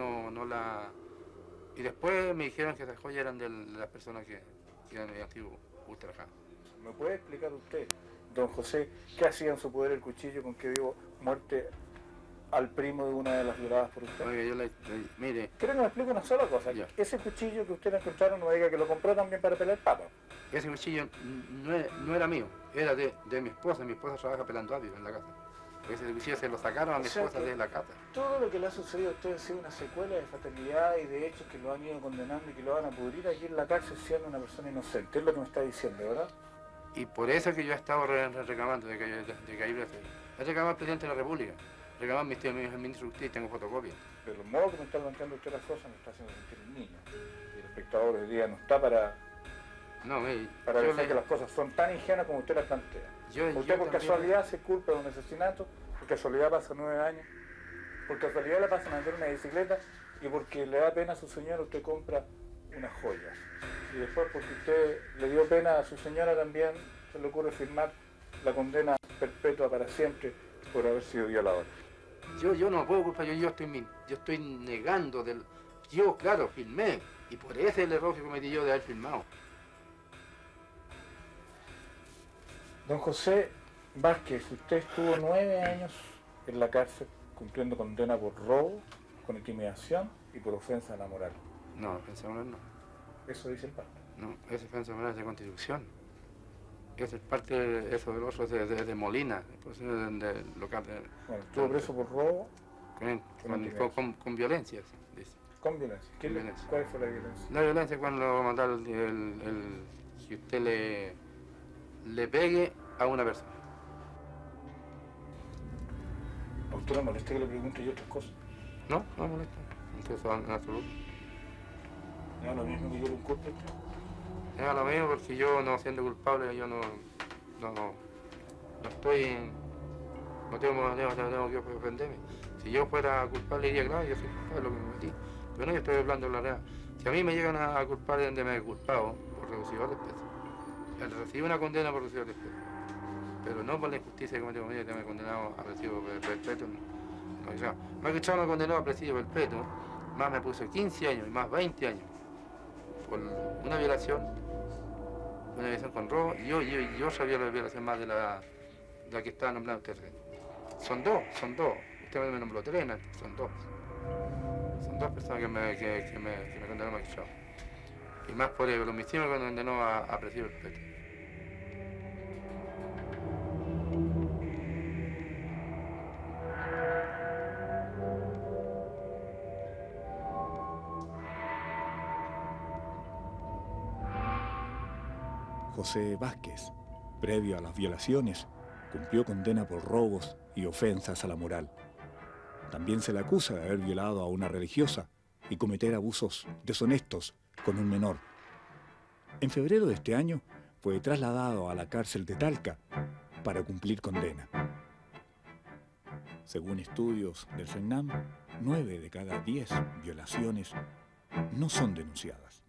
Speaker 10: y después me dijeron que esas joyas eran de las personas que habían sido ultrajadas.
Speaker 2: ¿Me puede explicar usted, don José, qué hacía en su poder el cuchillo con que dio muerte al primo de una de las violadas por usted?
Speaker 10: Oye, mire...
Speaker 2: Quiero que me explique una sola cosa. Ya. Ese cuchillo que usted encontraron, no me diga que lo compró también para pelar papas.
Speaker 10: Ese cuchillo no era mío, era de mi esposa. Mi esposa trabaja pelando aves en la casa. Ese cuchillo se lo sacaron a mi esposa de la casa.
Speaker 2: Todo lo que le ha sucedido a usted ha sido una secuela de fatalidad y de hechos que lo han ido condenando y que lo van a pudrir aquí en la cárcel siendo una persona inocente. Es lo que me está diciendo, ¿verdad?
Speaker 10: Y por eso es que yo he estado reclamando de que hay preso. He reclamado al presidente de la República, reclamado al ministro de Justicia y tengo fotocopias.
Speaker 2: Pero el modo que me está planteando usted las cosas me está haciendo sentir un niño. Y el espectador hoy día no está para decir que las cosas son tan ingenuas como usted las plantea. Usted por casualidad se culpa de un asesinato, por casualidad pasa 9 años, por casualidad le pasan a vender una bicicleta y porque le da pena a su señora usted compra unas joyas. Y después porque usted le dio pena a su señora también se le ocurre firmar la condena perpetua para siempre por haber sido violador.
Speaker 10: Yo no puedo culpar, yo estoy negando yo claro filmé y por ese es el error que cometí yo de haber filmado.
Speaker 2: Don José Vázquez, usted estuvo 9 años en la cárcel cumpliendo condena por robo, con intimidación y por ofensa a la moral.
Speaker 10: No, ofensa a la moral no.
Speaker 2: Eso dice el pacto.
Speaker 10: No, esa ofensa a la moral es de Constitución. Eso es parte de eso del otro, es de Molina, del local de...
Speaker 2: Bueno, estuvo preso por robo
Speaker 10: con violencia, dice.
Speaker 2: ¿Con violencia? ¿Cuál fue la violencia?
Speaker 10: La violencia es cuando matar si usted le pegue a una persona.
Speaker 2: ¿A usted le molesta que le pregunte yo otras cosas?
Speaker 10: No, no me molesta. Entonces, en absoluto.
Speaker 2: ¿No es lo mismo que yo le inculpe?
Speaker 10: Es lo mismo porque yo, no siendo culpable, yo no estoy... No tengo que ofenderme. Si yo fuera culpable, diría, claro, yo soy culpable de lo que me metí. Pero no, yo estoy hablando de la realidad. Si a mí me llegan a culpar de donde me he culpado, por reducir despeso. Él recibe una condena por reducir despeso. Pero no por la injusticia que cometió conmigo, que me he condenado a presidio perpetuo. No, o sea, más que echado me condenó a presidio perpetuo, más me puso 15 años y más 20 años por una violación con robo y yo sabía la violación más de la que estaba nombrando usted. Son dos. Usted me nombró 3, son 2. Son 2 personas que me condenó magistrado. Y más por el homicidio me condenó a presidio perpetuo.
Speaker 2: José Vázquez, previo a las violaciones, cumplió condena por robos y ofensas a la moral. También se le acusa de haber violado a una religiosa y cometer abusos deshonestos con un menor. En febrero de este año fue trasladado a la cárcel de Talca para cumplir condena. Según estudios del CENAM, 9 de cada 10 violaciones no son denunciadas.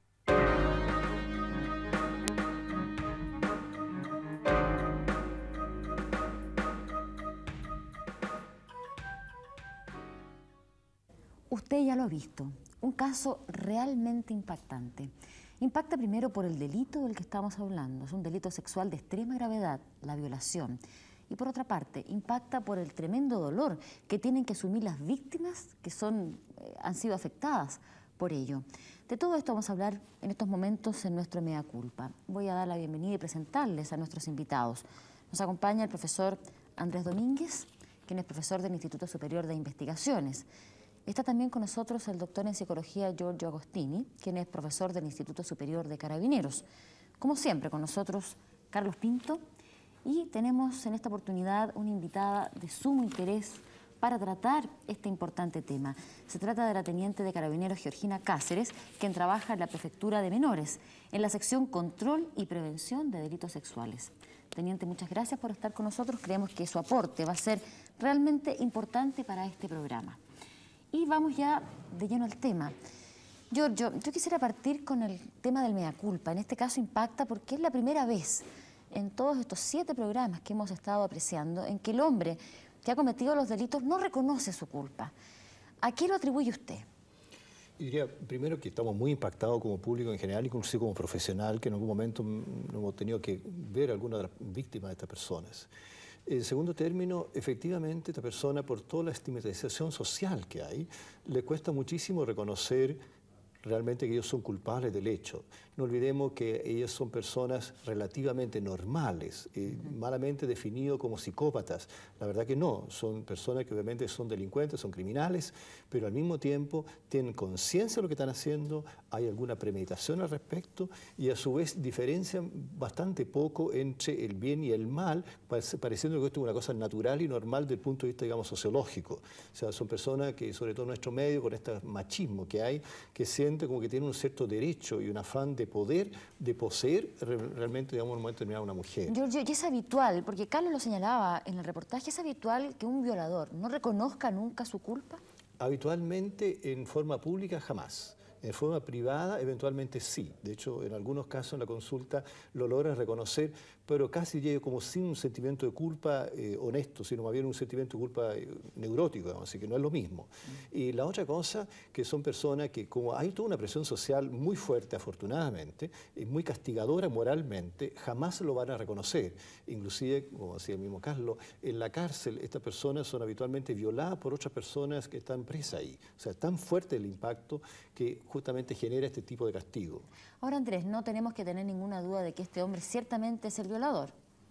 Speaker 1: Usted ya lo ha visto, un caso realmente impactante. Impacta primero por el delito del que estamos hablando, es un delito sexual de extrema gravedad, la violación. Y por otra parte, impacta por el tremendo dolor que tienen que asumir las víctimas que han sido afectadas por ello. De todo esto vamos a hablar en estos momentos en nuestro Mea Culpa. Voy a dar la bienvenida y presentarles a nuestros invitados. Nos acompaña el profesor Andrés Domínguez, quien es profesor del Instituto Superior de Investigaciones. Está también con nosotros el doctor en psicología Giorgio Agostini, quien es profesor del Instituto Superior de Carabineros. Como siempre, con nosotros Carlos Pinto Y tenemos en esta oportunidad una invitada de sumo interés para tratar este importante tema. Se trata de la teniente de Carabineros Georgina Cáceres, quien trabaja en la Prefectura de Menores, en la sección Control y Prevención de Delitos Sexuales. Teniente, muchas gracias por estar con nosotros. Creemos que su aporte va a ser realmente importante para este programa. Y vamos ya de lleno al tema. Giorgio, yo quisiera partir con el tema del mea culpa. En este caso impacta porque es la primera vez en todos estos 7 programas que hemos estado apreciando en que el hombre que ha cometido los delitos no reconoce su culpa. ¿A qué lo atribuye usted?
Speaker 12: Yo diría, primero, que estamos muy impactados como público en general, inclusive como profesional, que en algún momento hemos tenido que ver a algunas de las víctimas de estas personas. En segundo término, efectivamente, esta persona, por toda la estigmatización social que hay, le cuesta muchísimo reconocer realmente que ellos son culpables del hecho. No olvidemos que ellas son personas relativamente normales, malamente definidos como psicópatas. La verdad que no, son personas que obviamente son delincuentes, son criminales, pero al mismo tiempo tienen conciencia de lo que están haciendo, hay alguna premeditación al respecto y a su vez diferencian bastante poco entre el bien y el mal, pareciendo que esto es una cosa natural y normal desde el punto de vista, digamos, sociológico. O sea, son personas que, sobre todo en nuestro medio, con este machismo que hay, que sienten como que tienen un cierto derecho y un afán de poder, de poseer realmente, digamos, en un momento determinado a una mujer.
Speaker 1: Giorgio, y es habitual, porque Carlos lo señalaba en el reportaje, ¿es habitual que un violador no reconozca nunca su culpa?
Speaker 12: Habitualmente, en forma pública, jamás. En forma privada, eventualmente sí. De hecho, en algunos casos en la consulta lo logran reconocer, pero casi llega como sin un sentimiento de culpa honesto, sino más bien un sentimiento de culpa neurótico, digamos, así que no es lo mismo. Y la otra cosa, que son personas que, como hay toda una presión social muy fuerte, afortunadamente, y muy castigadora moralmente, jamás lo van a reconocer. Inclusive, como decía el mismo Carlos, en la cárcel estas personas son habitualmente violadas por otras personas que están presas ahí. O sea, es tan fuerte el impacto que justamente genera este tipo de castigo.
Speaker 1: Ahora, Andrés, no tenemos que tener ninguna duda de que este hombre ciertamente es el violador.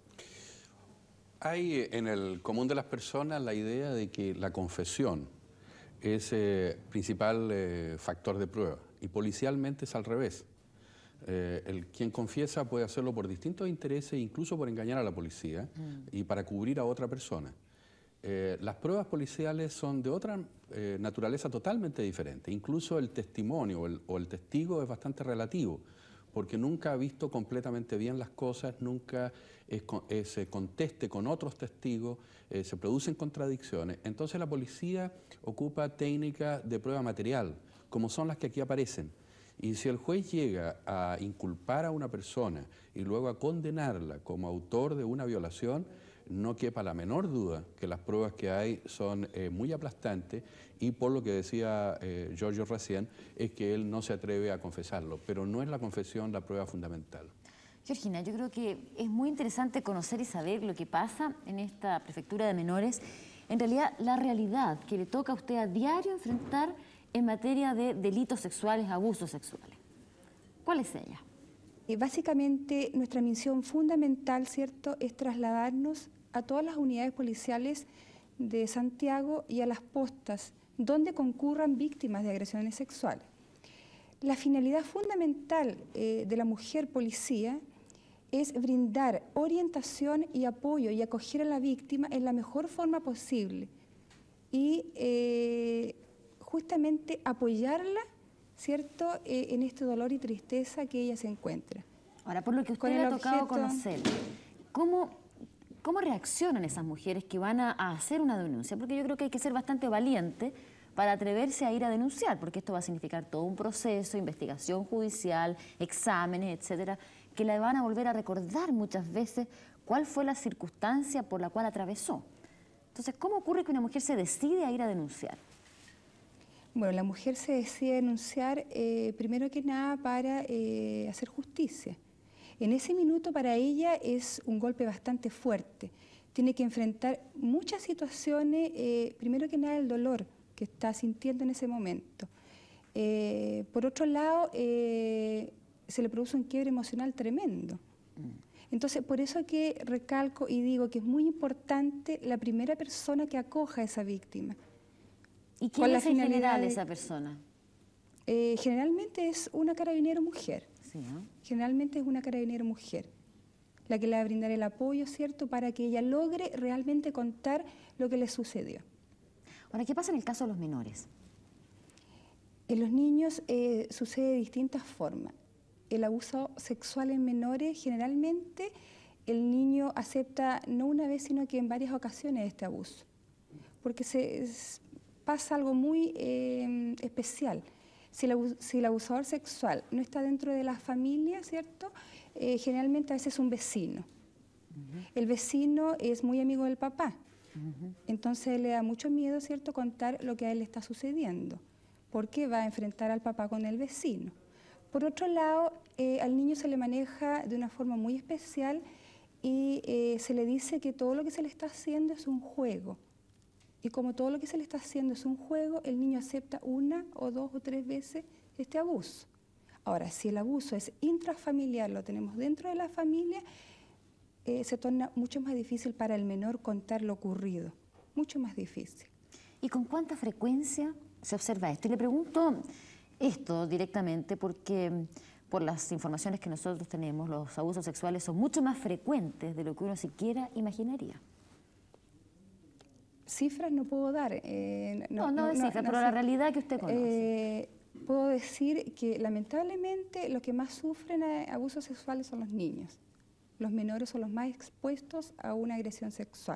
Speaker 13: Hay en el común de las personas la idea de que la confesión es principal factor de prueba y policialmente es al revés. Quien confiesa puede hacerlo por distintos intereses, incluso por engañar a la policía y para cubrir a otra persona. Las pruebas policiales son de otra naturaleza totalmente diferente. Incluso el testimonio o el testigo es bastante relativo, porque nunca ha visto completamente bien las cosas, nunca se conteste con otros testigos, se producen contradicciones. Entonces la policía ocupa técnicas de prueba material, como son las que aquí aparecen. Y si el juez llega a inculpar a una persona y luego a condenarla como autor de una violación, no quepa la menor duda que las pruebas que hay son muy aplastantes y por lo que decía Giorgio recién, es que él no se atreve a confesarlo, pero no es la confesión la prueba fundamental.
Speaker 1: Georgina, yo creo que es muy interesante conocer y saber lo que pasa en esta Prefectura de Menores. En realidad, la realidad que le toca a usted a diario enfrentar en materia de delitos sexuales, abusos sexuales. ¿Cuál es ella?
Speaker 14: Básicamente, nuestra misión fundamental, ¿cierto?, es trasladarnos a todas las unidades policiales de Santiago y a las postas donde concurran víctimas de agresiones sexuales. La finalidad fundamental de la mujer policía es brindar orientación y apoyo y acoger a la víctima en la mejor forma posible y justamente apoyarla, ¿cierto?, en este dolor y tristeza que ella se encuentra.
Speaker 1: Ahora, por lo que usted le ha tocado conocer, ¿cómo reaccionan esas mujeres que van a hacer una denuncia? Porque yo creo que hay que ser bastante valiente para atreverse a ir a denunciar, porque esto va a significar todo un proceso, investigación judicial, exámenes, etcétera, que le van a volver a recordar muchas veces cuál fue la circunstancia por la cual atravesó. Entonces, ¿cómo ocurre que una mujer se decide a ir a denunciar?
Speaker 14: Bueno, la mujer se decide denunciar primero que nada para hacer justicia. En ese minuto para ella es un golpe bastante fuerte. Tiene que enfrentar muchas situaciones, primero que nada el dolor que está sintiendo en ese momento. Por otro lado, se le produce un quiebre emocional tremendo. Entonces, por eso que recalco y digo que es muy importante la primera persona que acoja a esa víctima.
Speaker 1: ¿Y quién es en general esa persona?
Speaker 14: Generalmente es una carabinero mujer.
Speaker 1: Sí, ¿no?
Speaker 14: Generalmente es una carabinero mujer. la que le va a brindar el apoyo, ¿cierto?, para que ella logre realmente contar lo que le sucedió.
Speaker 1: Ahora, ¿qué pasa en el caso de los menores?
Speaker 14: En los niños sucede de distintas formas. El abuso sexual en menores, generalmente el niño acepta no una vez, sino que en varias ocasiones este abuso, porque pasa algo muy especial. Si el abusador sexual no está dentro de la familia, ¿cierto?, generalmente a veces es un vecino. El vecino es muy amigo del papá, entonces le da mucho miedo, ¿cierto?, contar lo que a él le está sucediendo, porque va a enfrentar al papá con el vecino. Por otro lado, al niño se le maneja de una forma muy especial y se le dice que todo lo que se le está haciendo es un juego. Y como todo lo que se le está haciendo es un juego, el niño acepta 1 o 2 o 3 veces este abuso. Ahora, si el abuso es intrafamiliar, lo tenemos dentro de la familia, se torna mucho más difícil para el menor contar lo ocurrido, mucho más difícil.
Speaker 1: ¿Y con cuánta frecuencia se observa esto? Y le pregunto esto directamente porque por las informaciones que nosotros tenemos, los abusos sexuales son mucho más frecuentes de lo que uno siquiera imaginaría.
Speaker 14: Cifras no puedo dar.
Speaker 1: No de cifras, pero la realidad que usted conoce.
Speaker 14: Puedo decir que lamentablemente los que más sufren abusos sexuales son los niños. Los menores son los más expuestos a una agresión sexual.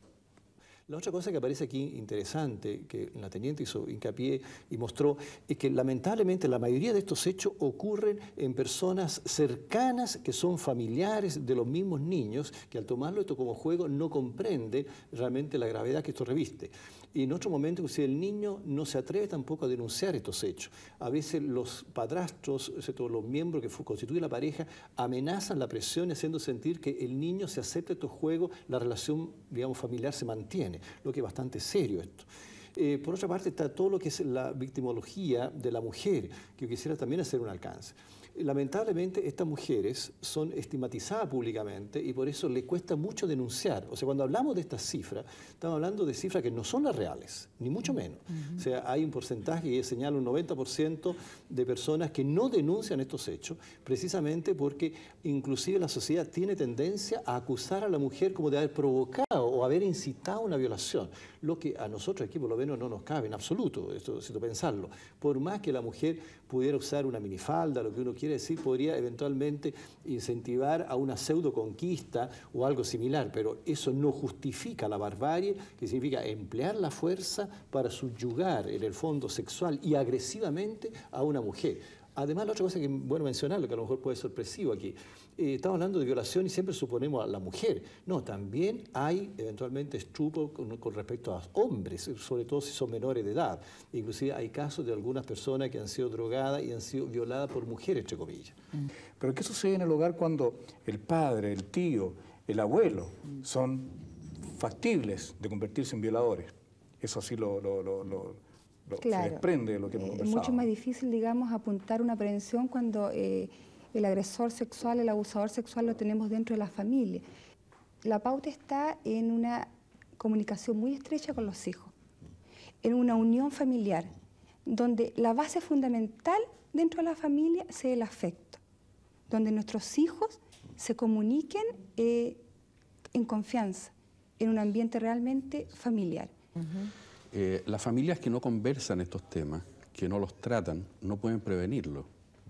Speaker 12: La otra cosa que aparece aquí interesante, que la teniente hizo hincapié y mostró, es que lamentablemente la mayoría de estos hechos ocurren en personas cercanas que son familiares de los mismos niños, que al tomarlo esto como juego no comprende realmente la gravedad que esto reviste. Y en otro momento, si el niño no se atreve tampoco a denunciar estos hechos. A veces los padrastros, los miembros que constituyen la pareja, amenazan la presión haciendo sentir que el niño se acepta estos juegos, la relación, digamos, familiar se mantiene, lo que es bastante serio esto. Por otra parte está todo lo que es la victimología de la mujer, que yo quisiera también hacer un alcance. Lamentablemente estas mujeres son estigmatizadas públicamente y por eso les cuesta mucho denunciar. O sea, cuando hablamos de estas cifras, estamos hablando de cifras que no son las reales, ni mucho menos. O sea, hay un porcentaje que señala un 90% de personas que no denuncian estos hechos, precisamente porque inclusive la sociedad tiene tendencia a acusar a la mujer como de haber provocado o haber incitado una violación, lo que a nosotros aquí por lo menos no nos cabe en absoluto, esto pensarlo. Por más que la mujer pudiera usar una minifalda, lo que uno quiere decir, podría eventualmente incentivar a una pseudo conquista o algo similar, pero eso no justifica la barbarie, que significa emplear la fuerza para subyugar en el fondo sexual y agresivamente a una mujer. Además, la otra cosa que es bueno mencionarlo, que a lo mejor puede ser sorpresivo aquí, estamos hablando de violación y siempre suponemos a la mujer. No, también hay eventualmente estupro con respecto a los hombres, sobre todo si son menores de edad. Inclusive hay casos de algunas personas que han sido drogadas y han sido violadas por mujeres, entre comillas.
Speaker 2: Pero ¿qué sucede en el hogar cuando el padre, el tío, el abuelo son factibles de convertirse en violadores? Eso sí
Speaker 14: claro,
Speaker 2: se desprende de lo que hemos conversado.
Speaker 14: Es mucho más difícil, digamos, apuntar una prevención cuando el agresor sexual, el abusador sexual lo tenemos dentro de la familia. La pauta está en una comunicación muy estrecha con los hijos, en una unión familiar, donde la base fundamental dentro de la familia sea el afecto, donde nuestros hijos se comuniquen en confianza, en un ambiente realmente familiar.
Speaker 13: Las familias que no conversan estos temas, que no los tratan, no pueden prevenirlo.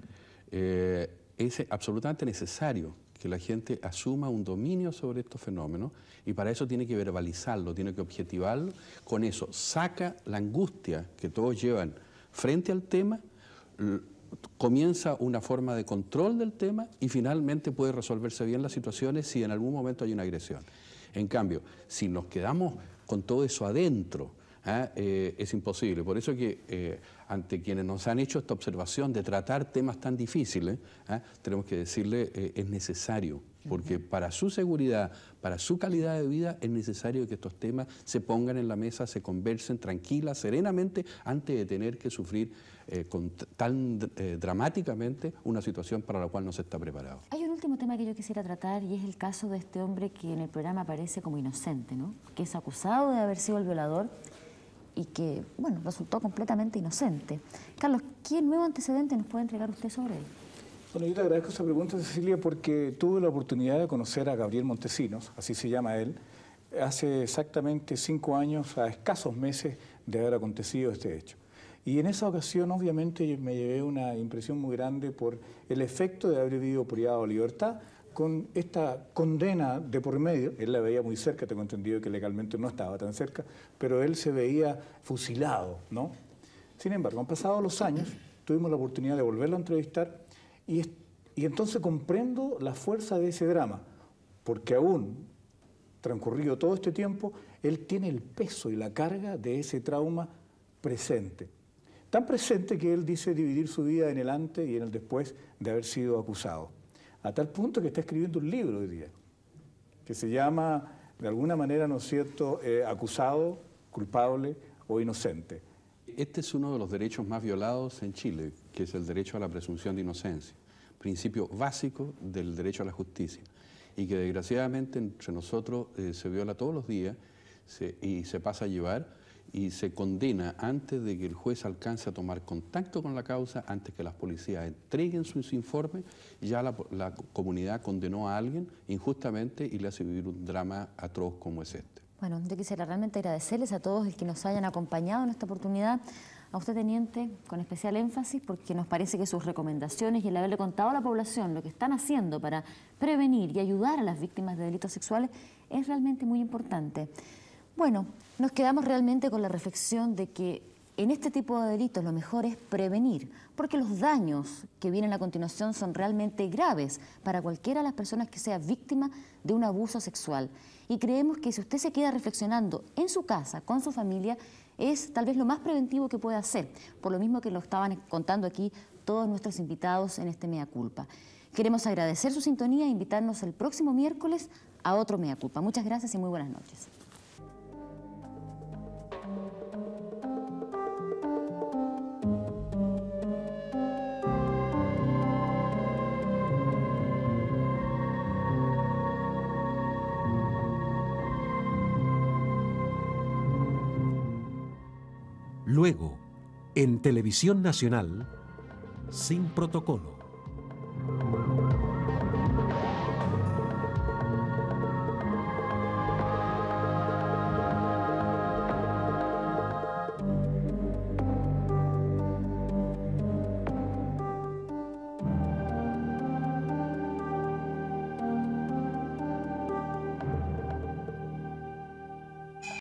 Speaker 13: Es absolutamente necesario que la gente asuma un dominio sobre estos fenómenos y para eso tiene que verbalizarlo, tiene que objetivarlo. Con eso saca la angustia que todos llevan frente al tema, comienza una forma de control del tema y finalmente puede resolverse bien las situaciones si en algún momento hay una agresión. En cambio, si nos quedamos con todo eso adentro, es imposible. Por eso que ante quienes nos han hecho esta observación de tratar temas tan difíciles, tenemos que decirle es necesario, porque para su seguridad, para su calidad de vida, es necesario que estos temas se pongan en la mesa, se conversen tranquila, serenamente, antes de tener que sufrir tan dramáticamente una situación para la cual no se está preparado.
Speaker 1: Hay un último tema que yo quisiera tratar y es el caso de este hombre que en el programa aparece como inocente, ¿no? Que es acusado de haber sido el violador y que, bueno, resultó completamente inocente. Carlos, ¿qué nuevo antecedente nos puede entregar usted sobre él?
Speaker 2: Bueno, yo te agradezco esa pregunta, Cecilia, porque tuve la oportunidad de conocer a Gabriel Montesinos, así se llama él, hace exactamente 5 años, a escasos meses de haber acontecido este hecho. Y en esa ocasión, obviamente, me llevé una impresión muy grande por el efecto de haber vivido privado de libertad con esta condena de por medio. Él la veía muy cerca, tengo entendido que legalmente no estaba tan cerca, pero él se veía fusilado, ¿no? Sin embargo, han pasado los años, tuvimos la oportunidad de volverlo a entrevistar y entonces comprendo la fuerza de ese drama, porque aún transcurrido todo este tiempo, él tiene el peso y la carga de ese trauma presente. Tan presente que él dice dividir su vida en el antes y en el después de haber sido acusado. A tal punto que está escribiendo un libro hoy día, que se llama, de alguna manera, ¿no es cierto?, acusado, culpable o inocente.
Speaker 13: Este es uno de los derechos más violados en Chile, que es el derecho a la presunción de inocencia, principio básico del derecho a la justicia, y que desgraciadamente entre nosotros se viola todos los días y se pasa a llevar y se condena antes de que el juez alcance a tomar contacto con la causa, antes que las policías entreguen sus informes, ya la comunidad condenó a alguien injustamente y le hace vivir un drama atroz como es este.
Speaker 1: Bueno, yo quisiera realmente agradecerles a todos el que nos hayan acompañado en esta oportunidad. A usted, teniente, con especial énfasis, porque nos parece que sus recomendaciones y el haberle contado a la población lo que están haciendo para prevenir y ayudar a las víctimas de delitos sexuales es realmente muy importante. Bueno, nos quedamos realmente con la reflexión de que en este tipo de delitos lo mejor es prevenir, porque los daños que vienen a continuación son realmente graves para cualquiera de las personas que sea víctima de un abuso sexual. Y creemos que si usted se queda reflexionando en su casa, con su familia, es tal vez lo más preventivo que puede hacer, por lo mismo que lo estaban contando aquí todos nuestros invitados en este Mea Culpa. Queremos agradecer su sintonía e invitarnos el próximo miércoles a otro Mea Culpa. Muchas gracias y muy buenas noches.
Speaker 15: Luego, en Televisión Nacional, Sin Protocolo.